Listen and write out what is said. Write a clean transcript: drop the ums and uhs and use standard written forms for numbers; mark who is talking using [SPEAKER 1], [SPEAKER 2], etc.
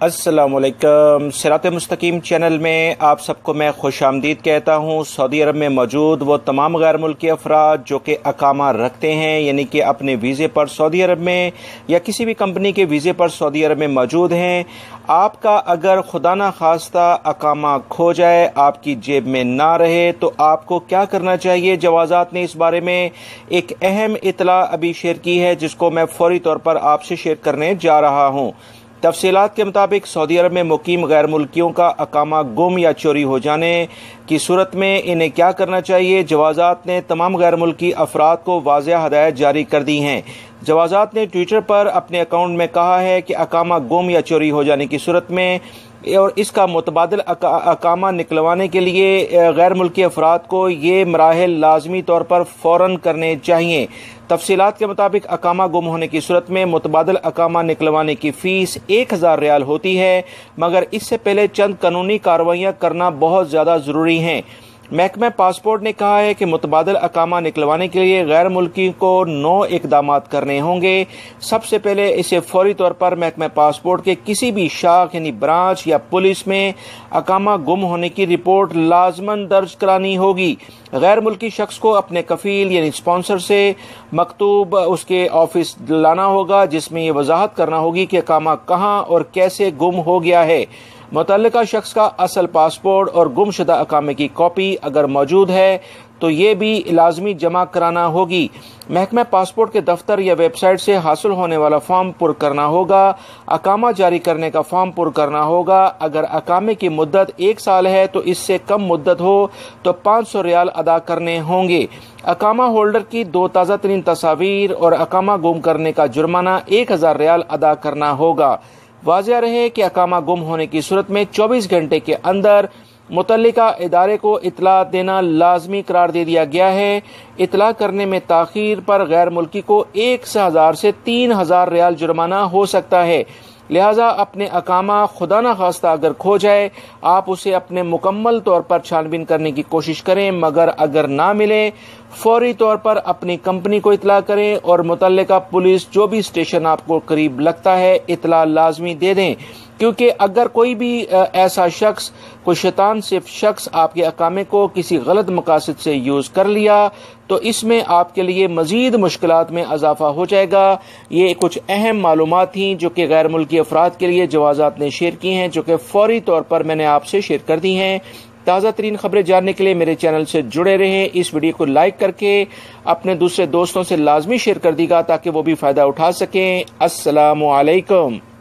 [SPEAKER 1] अस्सलाम वालेकुम। सिरात मुस्तकीम चैनल में आप सबको मैं खुश आमदीद कहता हूँ। सऊदी अरब में मौजूद वो तमाम गैर मुल्की अफराद जो कि अकामा रखते हैं, यानी कि अपने वीज़े पर सऊदी अरब में या किसी भी कंपनी के वीज़े पर सऊदी अरब में मौजूद हैं, आपका अगर खुदा ना खास्ता अकामा खो जाए, आपकी जेब में ना रहे, तो आपको क्या करना चाहिए। जवाज़ात ने इस बारे में एक अहम इतला अभी शेयर की है, जिसको मैं फौरी तौर पर आपसे शेयर करने जा रहा हूँ। तफसीलात के मुताबिक सऊदी अरब में मुकीम गैर मुल्कियों का अकामा गुम या चोरी हो जाने की सूरत में इन्हें क्या करना चाहिए। जवाज़ात ने तमाम गैर मुल्की अफराद को वाज़ेह हदायत जारी कर दी हैं। जवाज़ात ने ट्विटर पर अपने अकाउंट में कहा है कि अकामा गुम या चोरी हो जाने की सूरत में और इसका मुतबादिल अकामा निकलवाने के लिए गैर मुल्की अफराद को ये मराहिल लाजमी तौर पर फ़ौरन करने चाहिए। तफसीलात के मुताबिक अकामा गुम होने की सूरत में मुतबादिल अकामा निकलवाने की फ़ीस 1000 रियाल होती है, मगर इससे पहले चंद कानूनी कार्रवाइयाँ करना बहुत ज़्यादा ज़रूरी हैं। महकमा पासपोर्ट ने कहा है कि मुतबादिल अकामा निकलवाने के लिए गैर मुल्की को 9 इकदाम करने होंगे। सबसे पहले इसे फौरी तौर पर महकमा पासपोर्ट के किसी भी शाख यानी ब्रांच या पुलिस में अकामा गुम होने की रिपोर्ट लाजमन दर्ज करानी होगी। गैर मुल्की शख्स को अपने कफील यानी स्पॉन्सर से मकतूब उसके ऑफिस लाना होगा, जिसमें ये वजाहत करना होगी कि अकामा कहाँ और कैसे गुम हो गया है। मुतल्लिका शख्स का असल पासपोर्ट और गुमशुदा अकामे की कॉपी अगर मौजूद है तो ये भी लाजमी जमा कराना होगी। महकमा पासपोर्ट के दफ्तर या वेबसाइट से हासिल होने वाला फॉर्म पुर करना होगा। अकामा जारी करने का फॉर्म पुर करना होगा। अगर अकामे की मुद्दत 1 साल है तो इससे कम मुद्दत हो तो 500 रियाल अदा करने होंगे। अकामा होल्डर की 2 ताज़ा तरीन तस्वीर और अकामा गुम करने का जुर्माना 1000 रियाल अदा करना होगा। वाज़ेह रहे कि अकामा गुम होने की सूरत में 24 घंटे के अंदर मुतल्लिका इदारे को इतला देना लाजमी करार दे दिया गया है। इतला करने में ताखीर पर गैर मुल्की को 1000 से 3000 रियाल जुर्माना हो सकता है। लिहाजा अपने अकामा खुदा न खास्ता अगर खो जाए, आप उसे अपने मुकम्मल तौर पर छानबीन करने की कोशिश करें, मगर अगर ना मिले फौरी तौर पर अपनी कंपनी को इतला करें और मुतल्लिका पुलिस जो भी स्टेशन आपको करीब लगता है इतला लाजमी दे दें, क्योंकि अगर कोई भी ऐसा शख्स, कोई शैतान सिर्फ शख्स आपके अकामे को किसी गलत मकासद से यूज़ कर लिया तो इसमें आपके लिए मजीद मुश्किलात में इजाफा हो जाएगा। ये कुछ अहम मालूमात थी जो कि गैर मुल्की अफराद के लिए जवाज़ात ने शेयर की हैं, जो कि फौरी तौर पर मैंने आपसे शेयर कर दी हैं। ताज़ा तरीन खबरें जानने के लिए मेरे चैनल से जुड़े रहें। इस वीडियो को लाइक करके अपने दूसरे दोस्तों से लाजमी शेयर कर दीजिएगा ताकि वो भी फ़ायदा उठा सकें। अस्सलामु अलैकुम।